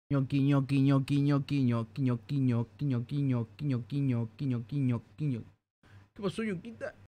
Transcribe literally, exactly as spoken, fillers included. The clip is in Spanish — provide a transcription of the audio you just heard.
Ñoqui, ñoqui, ñoqui, ñoqui, ñoqui, ñoqui, ñoqui, ñoqui, ñoqui, ñoqui, ñoqui, ñoqui, ñoqui, ñoqui. ¿Qué pasó, ñoquita?